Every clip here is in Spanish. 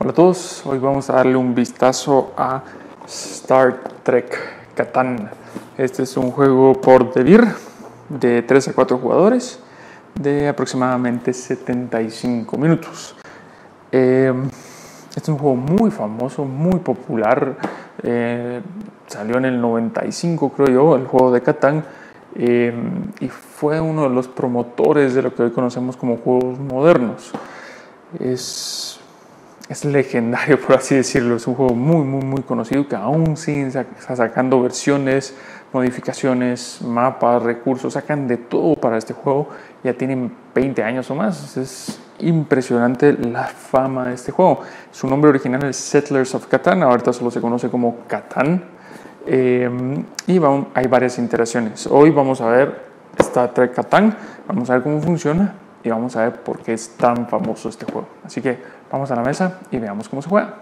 Hola a todos, hoy vamos a darle un vistazo a Star Trek Catán. Este es un juego por DeVir de 3 a 4 jugadores de aproximadamente 75 minutos. Este es un juego muy famoso, muy popular. Salió en el 95, creo yo, el juego de Catán. Y fue uno de los promotores de lo que hoy conocemos como juegos modernos. Es legendario, por así decirlo. Es un juego muy conocido que aún siguen sacando versiones, modificaciones, mapas, recursos, sacan de todo para este juego. Ya tienen 20 años o más. Es impresionante la fama de este juego. Su nombre original es Settlers of Catan, ahorita solo se conoce como Catán. Hay varias iteraciones. Hoy vamos a ver Star Trek Catán, vamos a ver cómo funciona y vamos a ver por qué es tan famoso este juego. Así que vamos a la mesa y veamos cómo se juega.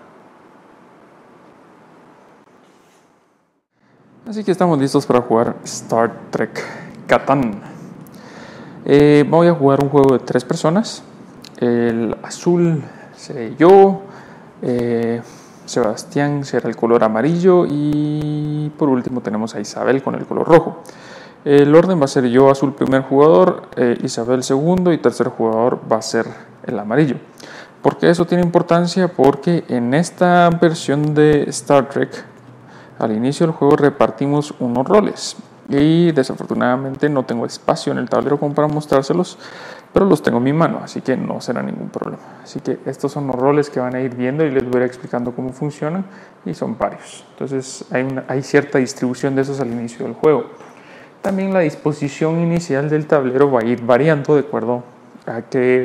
Así que estamos listos para jugar Star Trek Catán. Voy a jugar un juego de 3 personas. El azul seré yo, Sebastián será el color amarillo y por último tenemos a Isabel con el color rojo. El orden va a ser yo azul primer jugador, Isabel segundo y tercer jugador va a ser el amarillo. ¿Por qué eso tiene importancia? Porque en esta versión de Star Trek al inicio del juego repartimos unos roles y desafortunadamente no tengo espacio en el tablero como para mostrárselos, pero los tengo en mi mano, así que no será ningún problema. Así que estos son los roles que van a ir viendo y les voy a ir explicando cómo funcionan y son varios. Entonces hay cierta distribución de esos al inicio del juego. También la disposición inicial del tablero va a ir variando de acuerdo a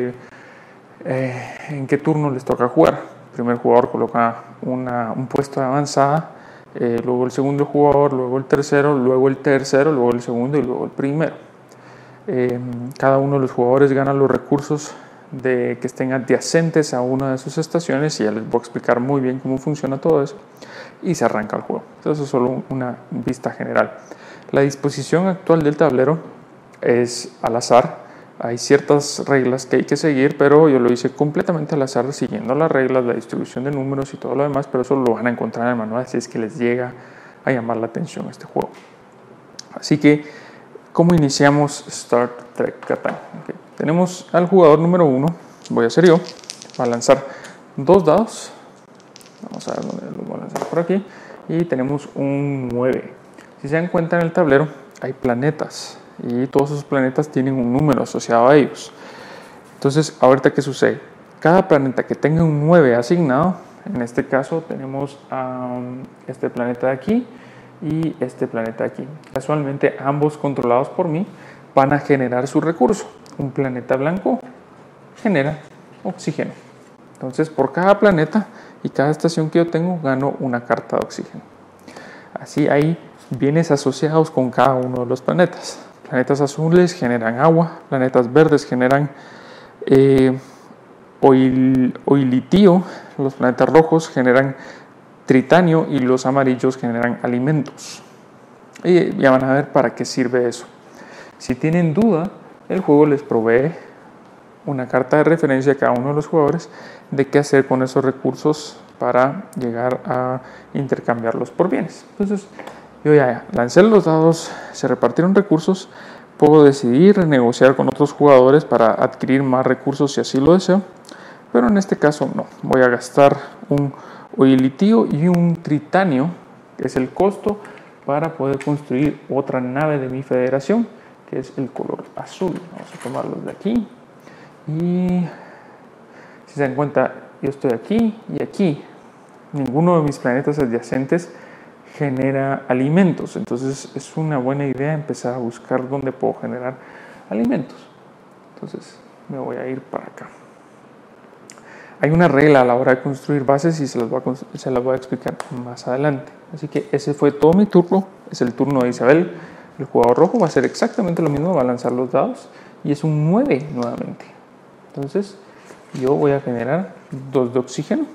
en qué turno les toca jugar. El primer jugador coloca un puesto de avanzada, luego el segundo jugador, luego el tercero, luego el segundo y luego el primero. Cada uno de los jugadores gana los recursos que estén adyacentes a una de sus estaciones y ya les voy a explicar muy bien cómo funciona todo eso y se arranca el juego. Entonces es solo una vista general. La disposición actual del tablero es al azar. Hay ciertas reglas que hay que seguir, pero yo lo hice completamente al azar siguiendo las reglas, la distribución de números y todo lo demás, pero eso lo van a encontrar en el manual si es que les llega a llamar la atención este juego. Así que, ¿cómo iniciamos Star Trek Catán? Okay. Tenemos al jugador número 1, voy a ser yo, va a lanzar 2 dados, vamos a ver dónde los voy a lanzar por aquí, y tenemos un 9. Si se dan cuenta en el tablero hay planetas y todos esos planetas tienen un número asociado a ellos. Entonces, ahorita ¿qué sucede? Cada planeta que tenga un 9 asignado, en este caso tenemos este planeta de aquí y este planeta de aquí. Casualmente ambos controlados por mí van a generar su recurso. Un planeta blanco genera oxígeno. Entonces, por cada planeta y cada estación que yo tengo, gano una carta de oxígeno. Así hay bienes asociados con cada uno de los planetas. Planetas azules generan agua, planetas verdes generan oilitío, los planetas rojos generan tritanio y los amarillos generan alimentos. Y ya van a ver para qué sirve eso. Si tienen duda, el juego les provee una carta de referencia a cada uno de los jugadores de qué hacer con esos recursos para llegar a intercambiarlos por bienes. Entonces, yo ya lancé los dados, se repartieron recursos, puedo decidir negociar con otros jugadores para adquirir más recursos si así lo deseo, pero en este caso no, voy a gastar un oilitío y un tritanio, que es el costo para poder construir otra nave de mi federación, que es el color azul. Vamos a tomarlos de aquí y si se dan cuenta, yo estoy aquí y aquí. Ninguno de mis planetas adyacentes genera alimentos, entonces es una buena idea empezar a buscar dónde puedo generar alimentos. Entonces me voy a ir para acá. Hay una regla a la hora de construir bases y se las voy a explicar más adelante. Así que ese fue todo mi turno, es el turno de Isabel. El jugador rojo va a hacer exactamente lo mismo, va a lanzar los dados y es un 9 nuevamente. Entonces yo voy a generar 2 de oxígeno.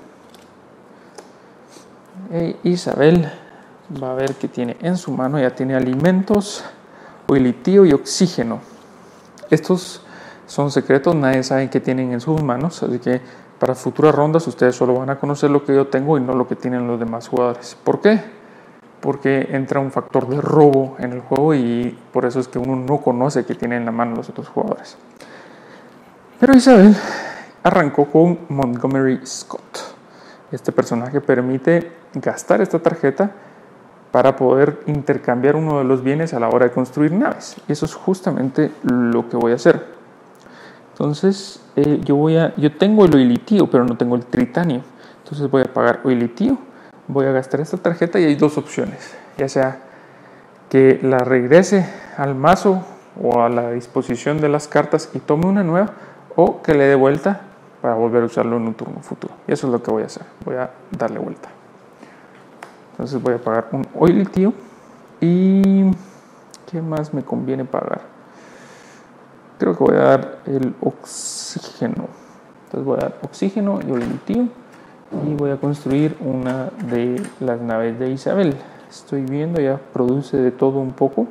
Isabel va a ver que tiene en su mano, ya tiene alimentos, oilitío y oxígeno. Estos son secretos, nadie sabe qué tienen en sus manos, así que Para futuras rondas ustedes solo van a conocer lo que yo tengo y no lo que tienen los demás jugadores. ¿Por qué? Porque entra un factor de robo en el juego y por eso es que uno no conoce qué tienen en la mano los otros jugadores. Pero Isabel arrancó con Montgomery Scott. Este personaje permite gastar esta tarjeta para poder intercambiar uno de los bienes a la hora de construir naves. Y eso es justamente lo que voy a hacer. Entonces, yo tengo el oilitio, pero no tengo el tritanio. Entonces voy a pagar oilitio, voy a gastar esta tarjeta y hay dos opciones. Ya sea que la regrese al mazo o a la disposición de las cartas y tome una nueva, o que le dé vuelta para volver a usarlo en un turno futuro. Y eso es lo que voy a hacer. Voy a darle vuelta. Entonces voy a pagar un oilitio. ¿Y qué más me conviene pagar? Creo que voy a dar el oxígeno. Entonces voy a dar oxígeno y oilitio. Y voy a construir una de las naves de Isabel. Estoy viendo, ya produce de todo un poco.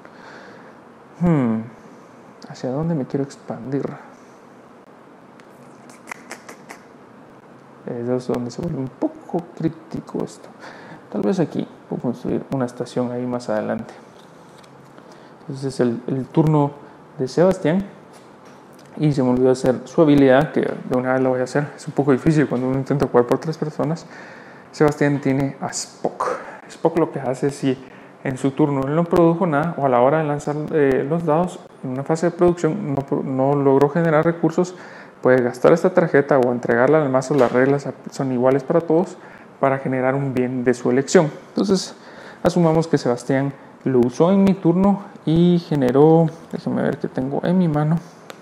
¿Hacia dónde me quiero expandir? Es donde se vuelve un poco crítico esto. Tal vez aquí puedo construir una estación ahí más adelante. Entonces es el turno de Sebastián. Y se me olvidó hacer su habilidad, que de una vez la voy a hacer. Es un poco difícil cuando uno intenta jugar por 3 personas. Sebastián tiene a Spock. Spock lo que hace es, si en su turno él no produjo nada, o a la hora de lanzar los dados en una fase de producción no logró generar recursos, puede gastar esta tarjeta o entregarla al mazo. Las reglas son iguales para todos, para generar un bien de su elección. Entonces asumamos que Sebastián lo usó en mi turno y generó, déjenme ver qué tengo en mi mano,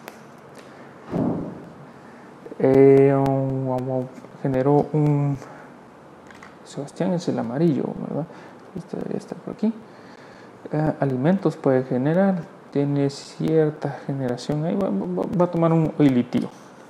generó un, Sebastián es el amarillo, ¿verdad? Este debería estar por aquí. Alimentos puede generar, tiene cierta generación ahí, va a tomar un oilitio.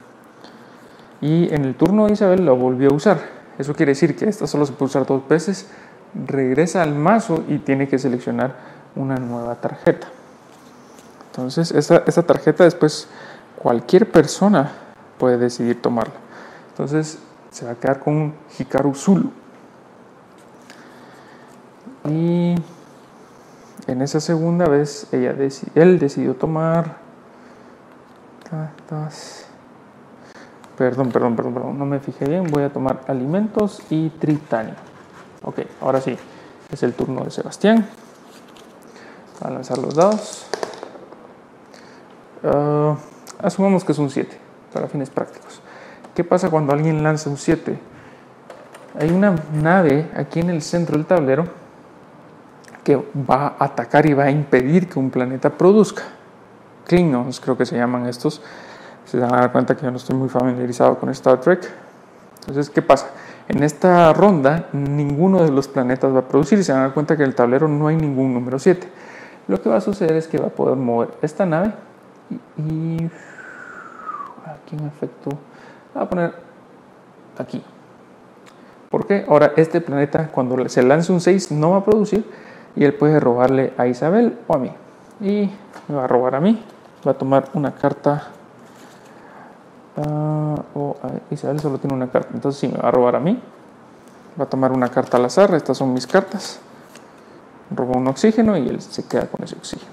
Y en el turno de Isabel lo volvió a usar. Eso quiere decir que esta solo se puede usar 2 veces. Regresa al mazo y tiene que seleccionar una nueva tarjeta. Entonces esta tarjeta después cualquier persona puede decidir tomarla. Entonces se va a quedar con un Hikaru Zulu. Y en esa segunda vez él decidió tomar... Perdón, no me fijé bien. Voy a tomar alimentos y tritanio. Ok, ahora sí, es el turno de Sebastián. Va a lanzar los dados. Asumamos que es un 7, para fines prácticos. ¿Qué pasa cuando alguien lanza un 7? Hay una nave aquí en el centro del tablero que va a atacar y va a impedir que un planeta produzca. Klingons creo que se llaman estos. Se van a dar cuenta que yo no estoy muy familiarizado con Star Trek. Entonces, ¿qué pasa? En esta ronda, ninguno de los planetas va a producir y se van a dar cuenta que en el tablero no hay ningún número 7. Lo que va a suceder es que va a poder mover esta nave y aquí en efecto la va a poner aquí. ¿Por qué? Ahora este planeta, cuando se lance un 6, no va a producir y él puede robarle a Isabel o a mí. Y me va a robar a mí. Va a tomar una carta... Isabel solo tiene una carta, entonces sí, me va a robar a mí. Va a tomar una carta al azar. Estas son mis cartas. Roba un oxígeno y él se queda con ese oxígeno.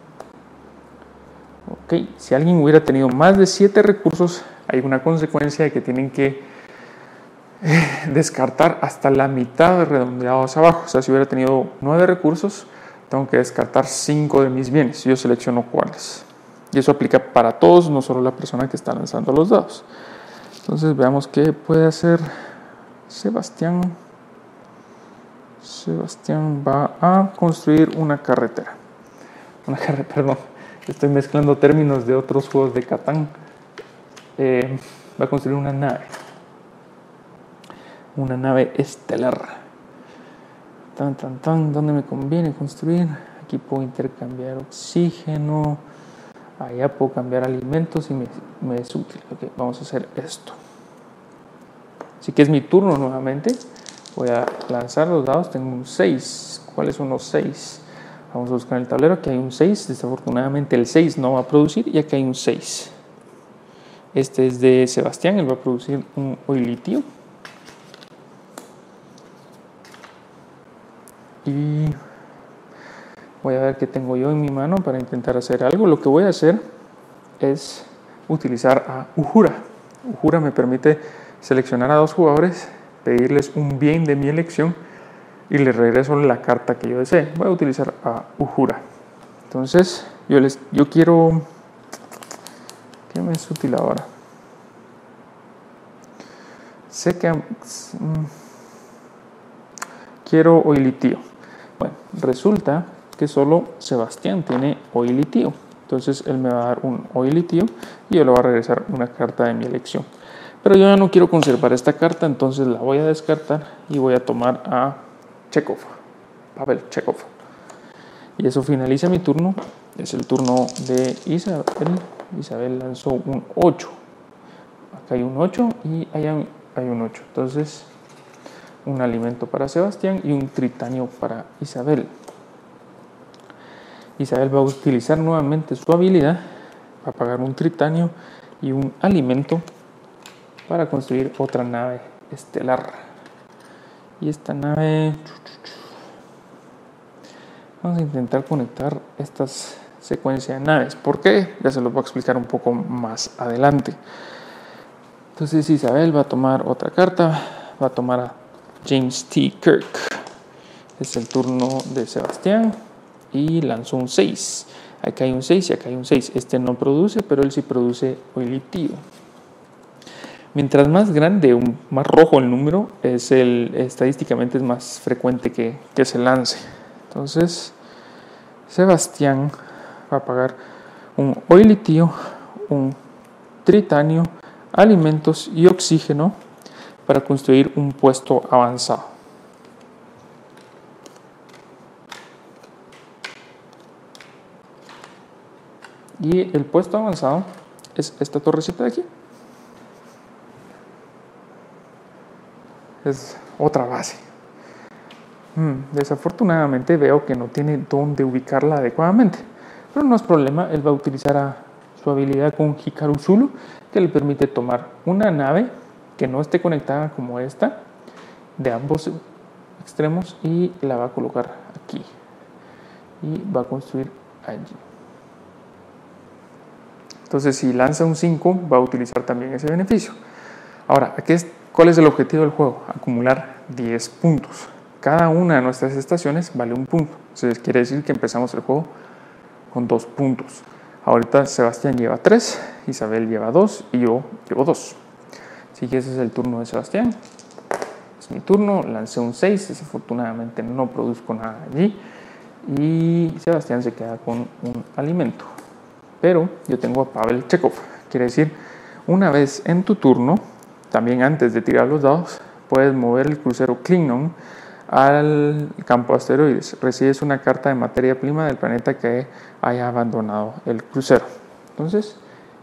Ok, si alguien hubiera tenido más de 7 recursos, hay una consecuencia de que tienen que descartar hasta la mitad redondeados abajo. O sea, si hubiera tenido 9 recursos, tengo que descartar 5 de mis bienes. Yo selecciono cuáles. Y eso aplica para todos, no solo la persona que está lanzando los dados. Entonces veamos qué puede hacer Sebastián. Sebastián va a construir una carretera. Perdón, estoy mezclando términos de otros juegos de Catán. Va a construir una nave. Una nave estelar. ¿Dónde me conviene construir? Aquí puedo intercambiar oxígeno. Allá puedo cambiar alimentos y me es útil. Okay, vamos a hacer esto. Así que es mi turno nuevamente. Voy a lanzar los dados. Tengo un 6. ¿Cuáles son los 6? Vamos a buscar en el tablero. Aquí hay un 6. Desafortunadamente el 6 no va a producir y aquí hay un 6. Este es de Sebastián, él va a producir un oilitio. Y voy a ver qué tengo yo en mi mano para intentar hacer algo. Lo que voy a hacer es utilizar a Uhura. Uhura me permite seleccionar a dos jugadores, pedirles un bien de mi elección y les regreso la carta que yo desee. Voy a utilizar a Uhura. Entonces, yo quiero... ¿Qué me es útil ahora? Sé que... quiero oilitio. Bueno, resulta que solo Sebastián tiene oilitio. Entonces, él me va a dar un oilitio y yo le voy a regresar una carta de mi elección. Pero yo ya no quiero conservar esta carta, entonces la voy a descartar y voy a tomar a Chekhov, Pavel Chekhov. Y eso finaliza mi turno. Es el turno de Isabel. Isabel lanzó un 8. Acá hay un 8 y allá hay un 8. Entonces, un alimento para Sebastián y un tritanio para Isabel. Isabel va a utilizar nuevamente su habilidad para pagar un tritanio y un alimento para construir otra nave estelar. Y esta nave... Vamos a intentar conectar estas secuencias de naves. ¿Por qué? Ya se los voy a explicar un poco más adelante. Entonces Isabel va a tomar otra carta. Va a tomar a James T. Kirk. Es el turno de Sebastián. Y lanzó un 6. Acá hay un 6 y acá hay un 6. Este no produce, pero él sí produce oilitio. Mientras más grande o más rojo el número, estadísticamente es más frecuente que se lance. Entonces, Sebastián va a pagar un oilitio, un tritanio, alimentos y oxígeno para construir un puesto avanzado. Y el puesto avanzado es esta torrecita de aquí. Es otra base. Desafortunadamente veo que no tiene dónde ubicarla adecuadamente, pero no es problema. Él va a utilizar su habilidad con Hikaru Zulu, que le permite tomar una nave que no esté conectada como esta de ambos extremos y la va a colocar aquí y va a construir allí. Entonces, si lanza un 5, va a utilizar también ese beneficio. Ahora, ¿cuál es el objetivo del juego? Acumular 10 puntos. Cada una de nuestras estaciones vale un punto. Entonces quiere decir que empezamos el juego con 2 puntos. Ahorita Sebastián lleva 3, Isabel lleva 2 y yo llevo 2. Así que ese es el turno de Sebastián. Es mi turno, lancé un 6, desafortunadamente no produzco nada allí. Y Sebastián se queda con un alimento. Pero yo tengo a Pavel Chekhov. Quiere decir, una vez en tu turno, también antes de tirar los dados, puedes mover el crucero Klingon al campo de asteroides. Recibes una carta de materia prima del planeta que haya abandonado el crucero. Entonces,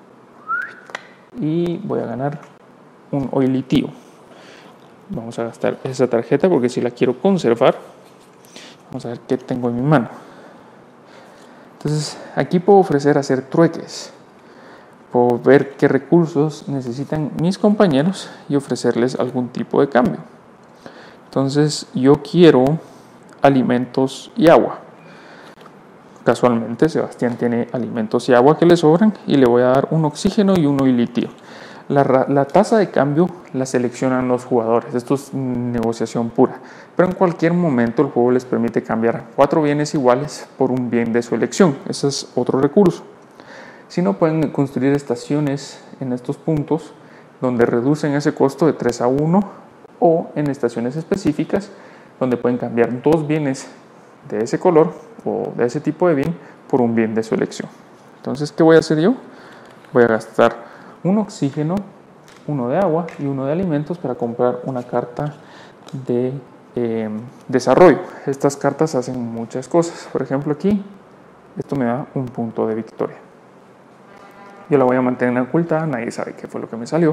y voy a ganar un oilitio. Vamos a gastar esa tarjeta porque si la quiero conservar, vamos a ver qué tengo en mi mano. Entonces, aquí puedo ofrecer hacer trueques. Puedo ver qué recursos necesitan mis compañeros y ofrecerles algún tipo de cambio. Entonces yo quiero alimentos y agua. Casualmente Sebastián tiene alimentos y agua que le sobran y le voy a dar un oxígeno y un oilitio. La tasa de cambio la seleccionan los jugadores. Esto es negociación pura. Pero en cualquier momento el juego les permite cambiar 4 bienes iguales por un bien de su elección. Ese es otro recurso. Si no, pueden construir estaciones en estos puntos donde reducen ese costo de 3 a 1 o en estaciones específicas donde pueden cambiar 2 bienes de ese color o de ese tipo de bien por un bien de su elección. Entonces, ¿qué voy a hacer yo? Voy a gastar un oxígeno, uno de agua y uno de alimentos para comprar una carta de desarrollo. Estas cartas hacen muchas cosas. Por ejemplo, aquí, esto me da un punto de victoria. Yo la voy a mantener oculta, nadie sabe qué fue lo que me salió.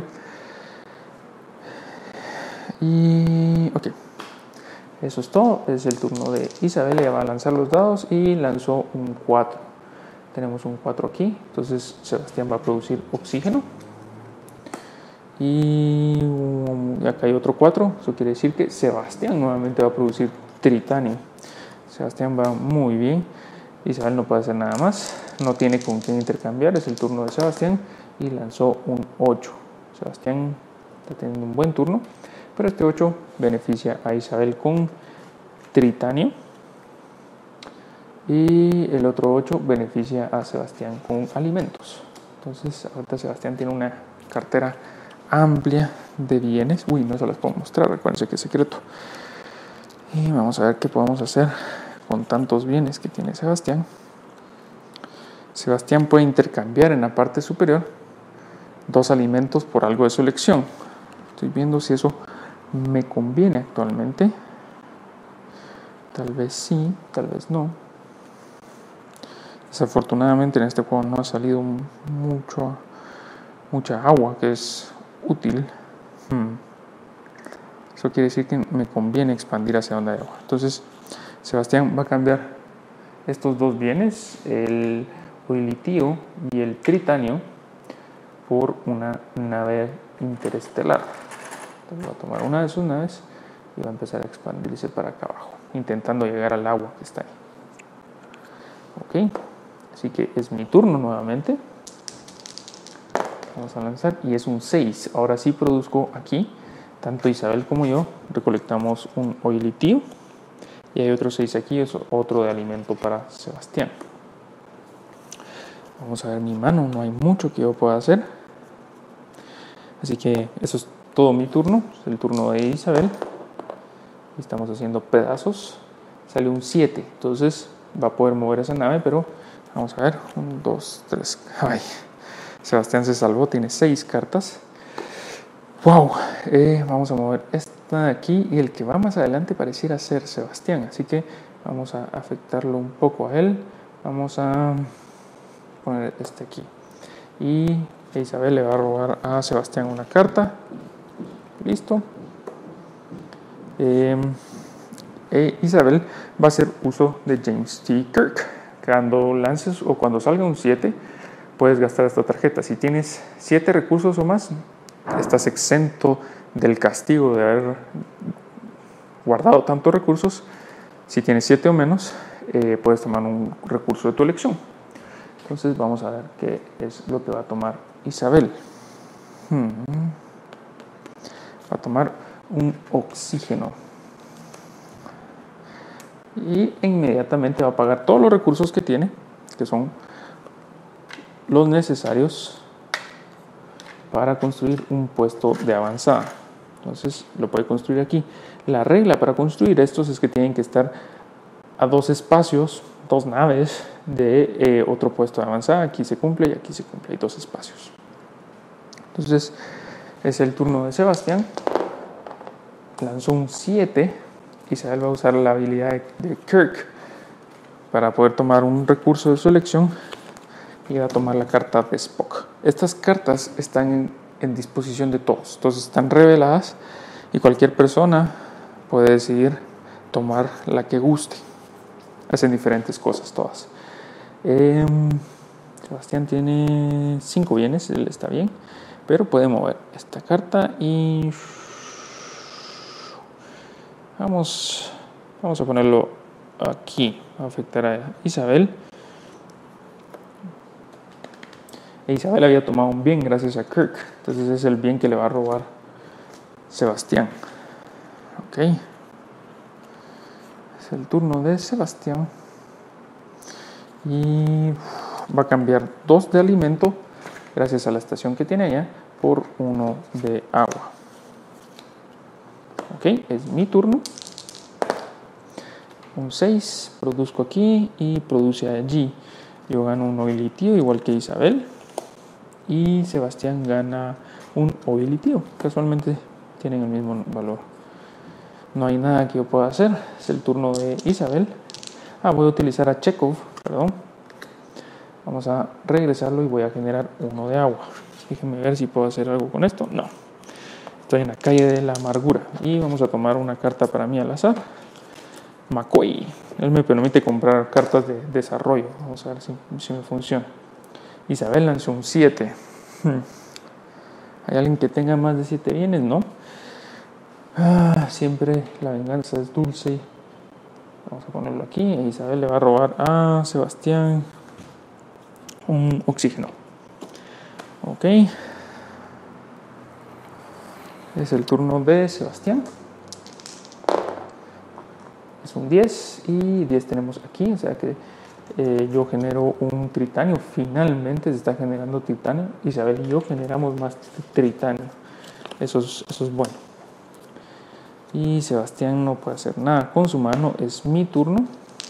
Y ok, eso es todo. Es el turno de Isabel, ella va a lanzar los dados y lanzó un 4. Tenemos un 4 aquí, entonces Sebastián va a producir oxígeno. Y acá hay otro 4. Eso quiere decir que Sebastián nuevamente va a producir Tritanium. Sebastián va muy bien. Isabel no puede hacer nada más. No tiene con quién intercambiar. Es el turno de Sebastián. Y lanzó un 8. Sebastián está teniendo un buen turno. Pero este 8 beneficia a Isabel con Tritanium. Y el otro 8 beneficia a Sebastián con alimentos. Entonces ahorita Sebastián tiene una cartera amplia de bienes. Uy, no se las puedo mostrar, recuérdense que es secreto. Y vamos a ver qué podemos hacer con tantos bienes que tiene Sebastián. Sebastián puede intercambiar en la parte superior 2 alimentos por algo de su elección. Estoy viendo si eso me conviene actualmente. Tal vez sí, tal vez no. Desafortunadamente en este juego no ha salido mucha agua, que es útil. Eso quiere decir que me conviene expandir hacia donde hay agua. Entonces Sebastián va a cambiar estos 2 bienes, el oilitio y el tritanio, por una nave interestelar. Entonces va a tomar una de sus naves y va a empezar a expandirse para acá abajo, intentando llegar al agua que está ahí. Ok, así que es mi turno nuevamente. Vamos a lanzar y es un 6. Ahora sí produzco aquí. Tanto Isabel como yo recolectamos un oilitio. Y hay otro 6 aquí, es otro de alimento para Sebastián. Vamos a ver mi mano, no hay mucho que yo pueda hacer. Así que eso es todo mi turno, es el turno de Isabel. Estamos haciendo pedazos. Sale un 7, entonces va a poder mover esa nave, pero vamos a ver. 1, 2, 3. Ay, Sebastián se salvó, tiene 6 cartas. Wow, vamos a mover esta de aquí y el que va más adelante pareciera ser Sebastián, así que vamos a afectarlo un poco a él. Vamos a poner este aquí y Isabel le va a robar a Sebastián una carta. Listo. Isabel va a hacer uso de James T. Kirk. Cuando lances o cuando salga un 7 puedes gastar esta tarjeta. Si tienes 7 recursos o más, estás exento del castigo de haber guardado tantos recursos. Si tienes 7 o menos, puedes tomar un recurso de tu elección. Entonces vamos a ver qué es lo que va a tomar Isabel. Va a tomar un oxígeno. Y inmediatamente va a pagar todos los recursos que tiene, que son los necesarios para construir un puesto de avanzada. Entonces lo puede construir aquí. La regla para construir estos es que tienen que estar a 2 espacios, 2 naves de otro puesto de avanzada. Aquí se cumple y aquí se cumple. Hay 2 espacios. Entonces es el turno de Sebastián. Lanzó un 7. Isabel va a usar la habilidad de Kirk para poder tomar un recurso de su elección y va a tomar la carta de Spock. Estas cartas están en disposición de todos, entonces están reveladas y cualquier persona puede decidir tomar la que guste. Hacen diferentes cosas todas. Sebastián tiene 5 bienes, él está bien, pero puede mover esta carta y vamos a ponerlo aquí. Va a afectar a Isabel. Isabel había tomado un bien gracias a Kirk, entonces es el bien que le va a robar Sebastián. Ok, es el turno de Sebastián y va a cambiar 2 de alimento gracias a la estación que tiene allá por 1 de agua. Ok, es mi turno. Un 6, produzco aquí y produce allí. Yo gano un oilitio igual que Isabel. Y Sebastián gana un oilitio. Casualmente tienen el mismo valor. No hay nada que yo pueda hacer. Es el turno de Isabel. Voy a utilizar a Chekhov, perdón. Vamos a regresarlo y voy a generar 1 de agua. Déjenme ver si puedo hacer algo con esto. No. Estoy en la calle de la amargura. Y vamos a tomar una carta para mí al azar. McCoy. Él me permite comprar cartas de desarrollo. Vamos a ver si me funciona. Isabel lanzó un 7. ¿Hay alguien que tenga más de 7 bienes? No. Siempre la venganza es dulce. Vamos a ponerlo aquí. Isabel le va a robar a Sebastián un oxígeno. Ok. Es el turno de Sebastián. Es un 10 y 10 tenemos aquí. O sea que yo genero un titanio. Finalmente se está generando titanio. Isabel y yo generamos más titanio. Eso es bueno. Y Sebastián no puede hacer nada con su mano. Es mi turno.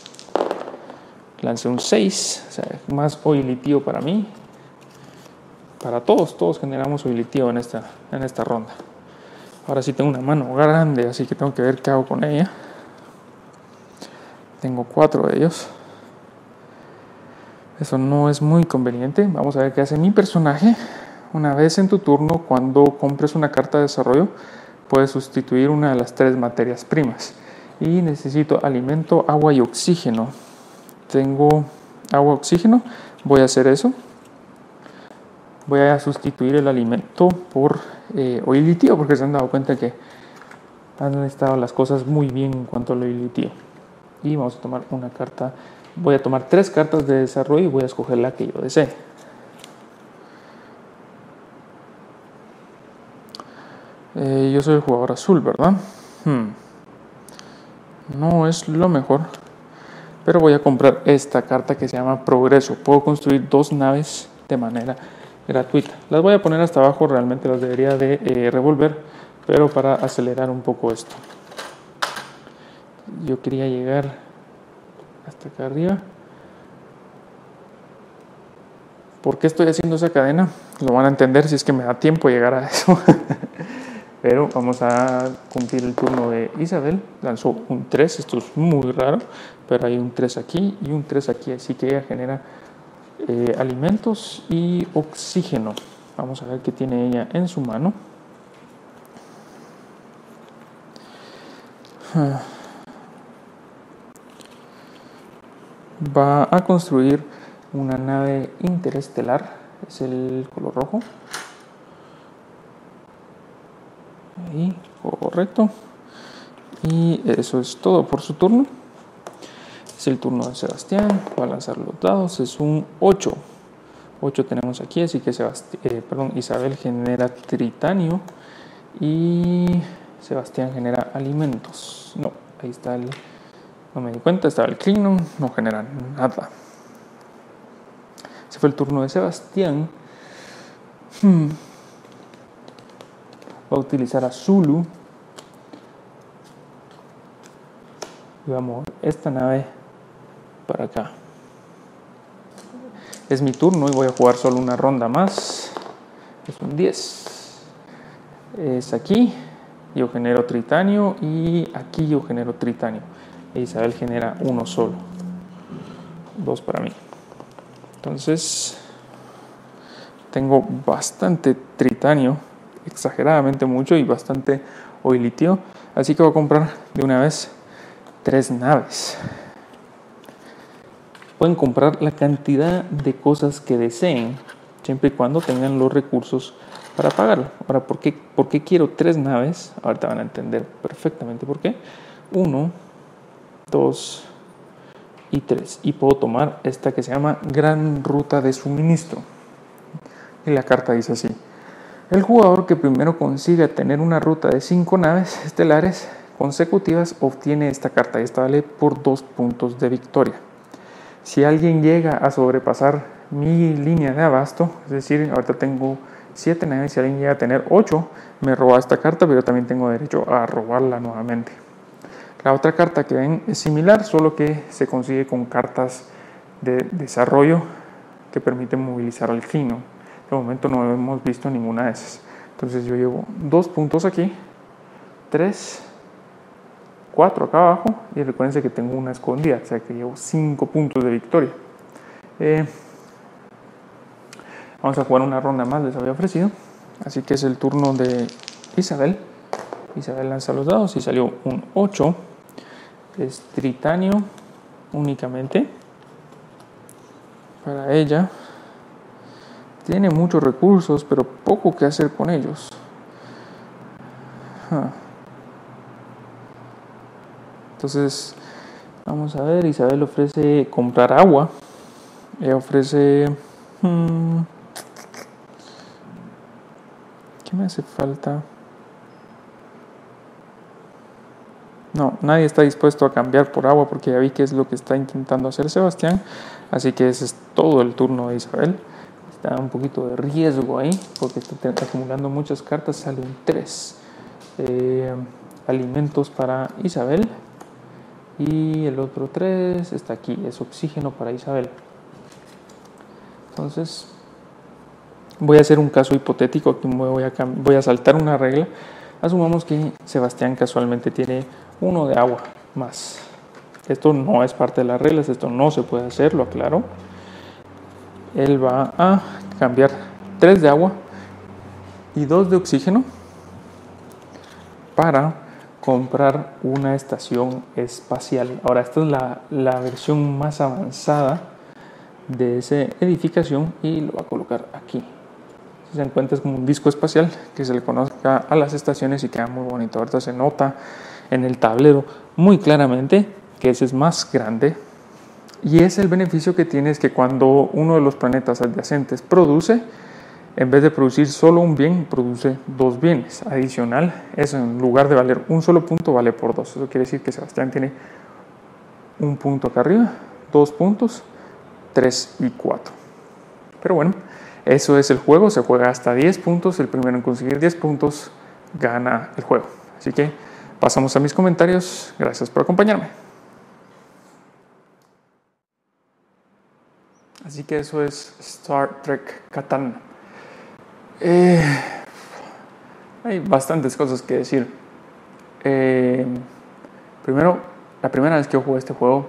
Lancé un 6. O sea, más hoy litio para mí. Para todos generamos hoy litio en esta ronda. Ahora sí tengo una mano grande, así que tengo que ver qué hago con ella. Tengo 4 de ellos. Eso no es muy conveniente. Vamos a ver qué hace mi personaje. Una vez en tu turno, cuando compres una carta de desarrollo, puedes sustituir una de las 3 materias primas. Y necesito alimento, agua y oxígeno. Tengo agua, oxígeno. Voy a hacer eso. Voy a sustituir el alimento por hoy litio, porque se han dado cuenta que han estado las cosas muy bien en cuanto al hoy litio. Y vamos a tomar una carta. Voy a tomar 3 cartas de desarrollo y voy a escoger la que yo desee. Yo soy el jugador azul, ¿verdad? No es lo mejor. Pero voy a comprar esta carta que se llama Progreso. Puedo construir 2 naves de manera gratuita. Las voy a poner hasta abajo. Realmente las debería de revolver, pero para acelerar un poco esto. Yo quería llegar hasta acá arriba. ¿Por qué estoy haciendo esa cadena? Lo van a entender si es que me da tiempo llegar a eso. Pero vamos a cumplir el turno de Isabel. Lanzó un 3, esto es muy raro, pero hay un 3 aquí y un 3 aquí, así que ella genera alimentos y oxígeno. Vamos a ver qué tiene ella en su mano. Va a construir una nave interestelar, es el color rojo. Ahí, correcto. Y eso es todo por su turno. Es el turno de Sebastián. Va a lanzar los dados. Es un 8. 8 tenemos aquí, así que Isabel genera titanio y Sebastián genera alimentos. No, ahí está no me di cuenta, estaba el Klingon, no genera nada. Ese fue el turno de Sebastián. Va a utilizar a Zulu y va a mover esta nave para acá. Es mi turno y voy a jugar solo una ronda más. Es un 10. Es aquí, yo genero titanio y aquí yo genero titanio. E Isabel genera uno solo. 2 para mí. Entonces, tengo bastante titanio, exageradamente mucho, y bastante hoy litio. Así que voy a comprar de una vez 3 naves. Pueden comprar la cantidad de cosas que deseen, siempre y cuando tengan los recursos para pagarlo. Ahora, ¿por qué quiero 3 naves? Ahorita van a entender perfectamente por qué. 1, 2 y 3. Y puedo tomar esta que se llama Gran Ruta de Suministro. Y la carta dice así: el jugador que primero consiga tener una ruta de 5 naves estelares consecutivas obtiene esta carta. Y esta vale por 2 puntos de victoria. Si alguien llega a sobrepasar mi línea de abasto, es decir, ahorita tengo 7 naves, si alguien llega a tener 8, me roba esta carta, pero también tengo derecho a robarla nuevamente. La otra carta que ven es similar, solo que se consigue con cartas de desarrollo que permiten movilizar al Klingon. De momento no hemos visto ninguna de esas. Entonces yo llevo 2 puntos aquí, 3, 4 acá abajo, y recuerden que tengo una escondida, o sea que llevo 5 puntos de victoria. Vamos a jugar una ronda más, les había ofrecido. Así que es el turno de Isabel. Isabel lanza los dados y salió un 8. Es titanio únicamente para ella. Tiene muchos recursos, pero poco que hacer con ellos. Entonces, vamos a ver, Isabel ofrece comprar agua. Ella ofrece... ¿qué me hace falta? No, nadie está dispuesto a cambiar por agua porque ya vi que es lo que está intentando hacer Sebastián. Así que ese es todo el turno de Isabel. Está un poquito de riesgo ahí porque está acumulando muchas cartas. Sale un 3. Alimentos para Isabel. Y el otro 3 está aquí. Es oxígeno para Isabel. Entonces, voy a hacer un caso hipotético. Aquí voy a saltar una regla. Asumamos que Sebastián casualmente tiene 1 de agua más. Esto no es parte de las reglas, esto no se puede hacer, lo aclaro. Él va a cambiar 3 de agua y 2 de oxígeno para comprar una estación espacial. Ahora, esta es la versión más avanzada de esa edificación y lo va a colocar aquí. Si se dan cuenta, es como un disco espacial que se le conozca a las estaciones y queda muy bonito. Ahorita se nota en el tablero muy claramente que ese es más grande, y es el beneficio que tiene es que cuando uno de los planetas adyacentes produce, en vez de producir solo un bien, produce 2 bienes. Adicional, eso en lugar de valer un solo punto, vale por 2. Eso quiere decir que Sebastián tiene un punto acá arriba, 2 puntos, 3 y 4. Pero bueno, eso es el juego. Se juega hasta 10 puntos. El primero en conseguir 10 puntos gana el juego. Así que pasamos a mis comentarios. Gracias por acompañarme. Así que eso es Star Trek Catán. Hay bastantes cosas que decir. Primero, la primera vez que yo jugué este juego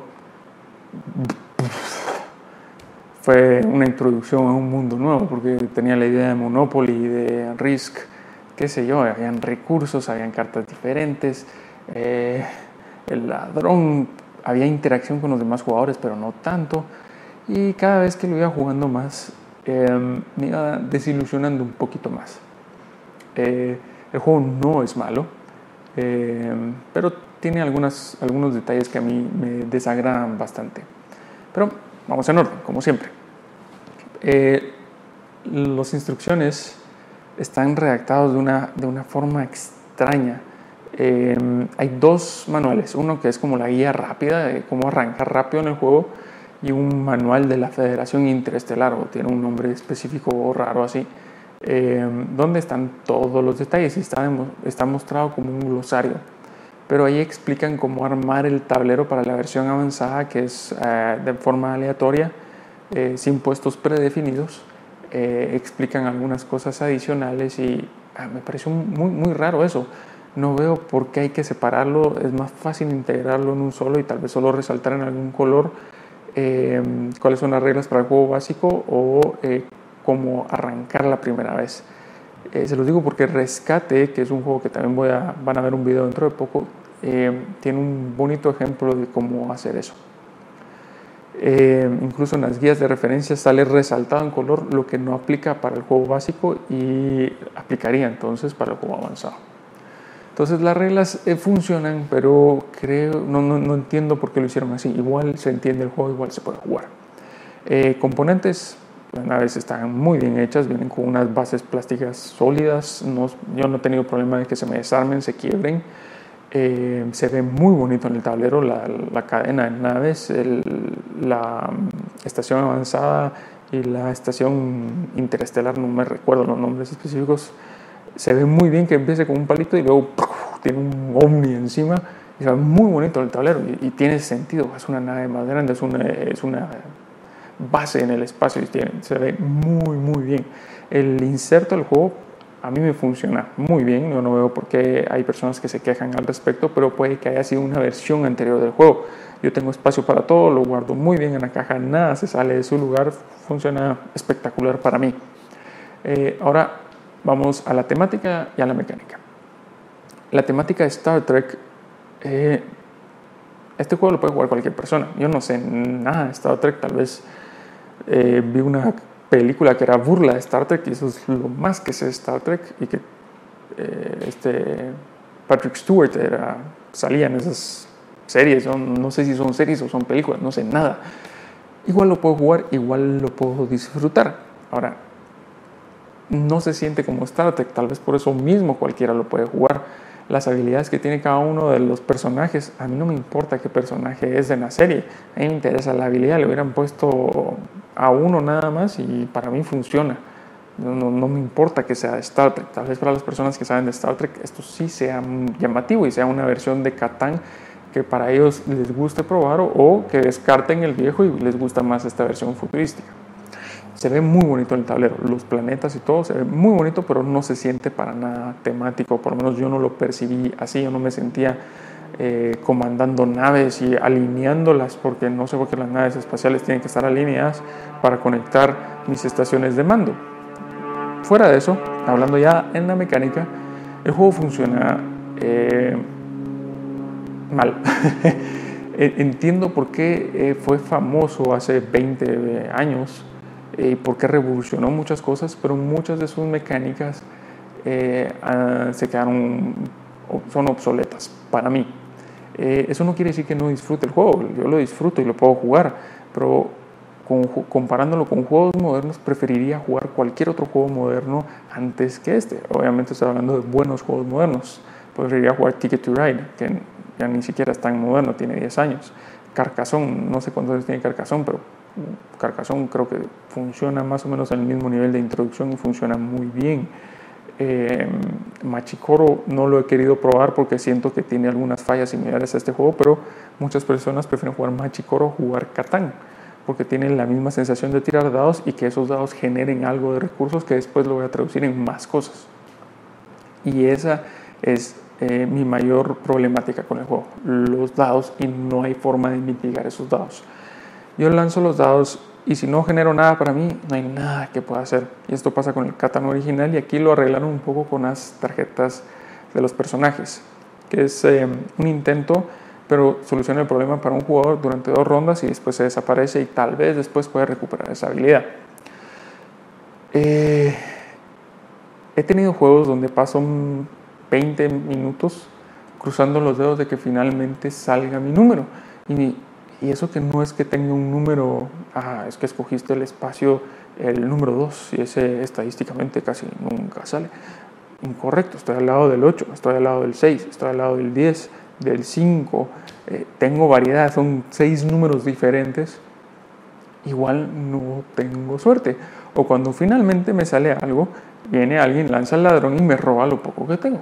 fue una introducción a un mundo nuevo, porque tenía la idea de Monopoly, de Risk, qué sé yo, habían recursos, habían cartas diferentes, el ladrón, había interacción con los demás jugadores, pero no tanto, y cada vez que lo iba jugando más, me iba desilusionando un poquito más. El juego no es malo, pero tiene algunos detalles que a mí me desagradan bastante. Pero vamos en orden, como siempre. Las instrucciones están redactados de una forma extraña. Hay 2 manuales, uno que es como la guía rápida de cómo arrancar rápido en el juego, y un manual de la Federación Interestelar, o tiene un nombre específico o raro así, donde están todos los detalles y está mostrado como un glosario. Pero ahí explican cómo armar el tablero para la versión avanzada, que es de forma aleatoria, sin puestos predefinidos. Explican algunas cosas adicionales y me pareció muy, muy raro eso. No veo por qué hay que separarlo. Es más fácil integrarlo en un solo y tal vez solo resaltar en algún color cuáles son las reglas para el juego básico o cómo arrancar la primera vez. Se los digo porque Rescate, que es un juego que también van a ver un video dentro de poco, tiene un bonito ejemplo de cómo hacer eso. Incluso en las guías de referencia sale resaltado en color lo que no aplica para el juego básico y aplicaría entonces para el juego avanzado. Entonces las reglas funcionan, pero no entiendo por qué lo hicieron así. Igual se entiende el juego, igual se puede jugar. Componentes, las naves están muy bien hechas, vienen con unas bases plásticas sólidas. Yo no he tenido problema de que se me desarmen, se quiebren. Se ve muy bonito en el tablero la cadena de naves, la estación avanzada y la estación interestelar, no me recuerdo los nombres específicos. Se ve muy bien que empiece con un palito y luego tiene un ovni encima, y se ve muy bonito el tablero y tiene sentido. Es una nave más grande, es una base en el espacio y se ve muy muy bien. El inserto del juego a mí me funciona muy bien. Yo no veo por qué hay personas que se quejan al respecto, pero puede que haya sido una versión anterior del juego. Yo tengo espacio para todo, lo guardo muy bien en la caja, nada se sale de su lugar, funciona espectacular para mí. Ahora vamos a la temática y a la mecánica. La temática de Star Trek, este juego lo puede jugar cualquier persona. Yo no sé nada de Star Trek, tal vez vi una película que era burla de Star Trek, y eso es lo más que sé de Star Trek, y que Patrick Stewart salía en esas series, no sé si son series o son películas, no sé nada. Igual lo puedo jugar, igual lo puedo disfrutar. Ahora, no se siente como Star Trek, tal vez por eso mismo cualquiera lo puede jugar. Las habilidades que tiene cada uno de los personajes, a mí no me importa qué personaje es en la serie, a mí me interesa la habilidad, le hubieran puesto a uno nada más y para mí funciona. No me importa que sea de Star Trek, tal vez para las personas que saben de Star Trek esto sí sea llamativo y sea una versión de Catán que para ellos les guste probar, o que descarten el viejo y les gusta más esta versión futurística. Se ve muy bonito el tablero, los planetas y todo se ve muy bonito, pero no se siente para nada temático, por lo menos yo no lo percibí así, yo no me sentía comandando naves y alineándolas, porque no sé por qué las naves espaciales tienen que estar alineadas para conectar mis estaciones de mando. Fuera de eso, hablando ya en la mecánica, el juego funciona mal. Entiendo por qué fue famoso hace 20 años, por qué revolucionó muchas cosas, pero muchas de sus mecánicas se quedaron, son obsoletas para mí. Eso no quiere decir que no disfrute el juego, yo lo disfruto y lo puedo jugar, pero comparándolo con juegos modernos, preferiría jugar cualquier otro juego moderno antes que este. Obviamente estoy hablando de buenos juegos modernos. Preferiría jugar Ticket to Ride, que ya ni siquiera es tan moderno, tiene 10 años. Carcassonne, no sé cuántos años tiene Carcassonne, pero Carcassonne creo que funciona más o menos al mismo nivel de introducción y funciona muy bien. Machikoro no lo he querido probar porque siento que tiene algunas fallas similares a este juego, pero muchas personas prefieren jugar Machikoro o jugar Catán, porque tienen la misma sensación de tirar dados y que esos dados generen algo de recursos que después lo voy a traducir en más cosas. Y esa es mi mayor problemática con el juego, los dados, y no hay forma de mitigar esos dados. Yo lanzo los dados y si no genero nada para mí, no hay nada que pueda hacer. Y esto pasa con el Catán original, y aquí lo arreglaron un poco con las tarjetas de los personajes, que es un intento, pero soluciona el problema para un jugador durante 2 rondas y después se desaparece y tal vez después puede recuperar esa habilidad. He tenido juegos donde paso 20 minutos cruzando los dedos de que finalmente salga mi número. Y eso que no es que tenga un número, es que escogiste el espacio, el número 2, y ese estadísticamente casi nunca sale. Incorrecto, estoy al lado del 8, estoy al lado del 6, estoy al lado del 10, del 5, tengo variedad, son 6 números diferentes, igual no tengo suerte. O cuando finalmente me sale algo, viene alguien, lanza el ladrón y me roba lo poco que tengo.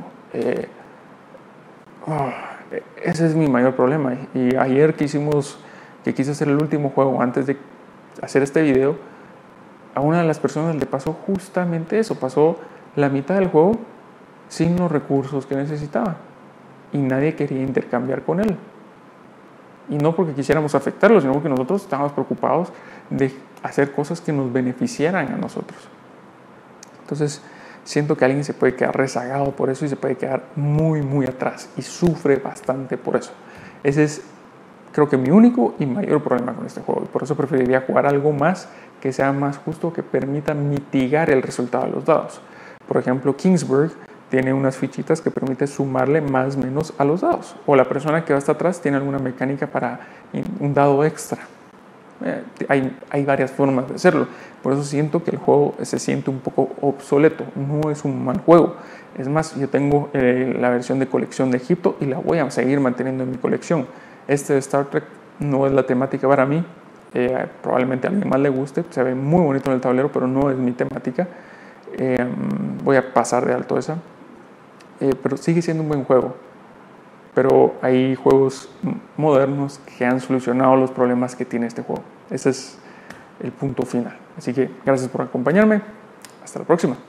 Ese es mi mayor problema. Y ayer que quise hacer el último juego antes de hacer este video, a una de las personas le pasó justamente eso, pasó la mitad del juego sin los recursos que necesitaba y nadie quería intercambiar con él. Y no porque quisiéramos afectarlo, sino porque nosotros estábamos preocupados de hacer cosas que nos beneficiaran a nosotros. Entonces siento que alguien se puede quedar rezagado por eso y se puede quedar muy, muy atrás y sufre bastante por eso. Ese es, creo que, mi único y mayor problema con este juego, y por eso preferiría jugar algo más que sea más justo, que permita mitigar el resultado de los dados. Por ejemplo, Kingsburg tiene unas fichitas que permite sumarle más o menos a los dados, o la persona que va hasta atrás tiene alguna mecánica para un dado extra. Hay varias formas de hacerlo, por eso siento que el juego se siente un poco obsoleto. No es un mal juego, es más, yo tengo la versión de colección de Egipto y la voy a seguir manteniendo en mi colección. Este de Star Trek no es la temática para mí, probablemente a alguien más le guste, se ve muy bonito en el tablero, pero no es mi temática. Voy a pasar de alto esa, pero sigue siendo un buen juego. Pero hay juegos modernos que han solucionado los problemas que tiene este juego. Ese es el punto final. Así que gracias por acompañarme. Hasta la próxima.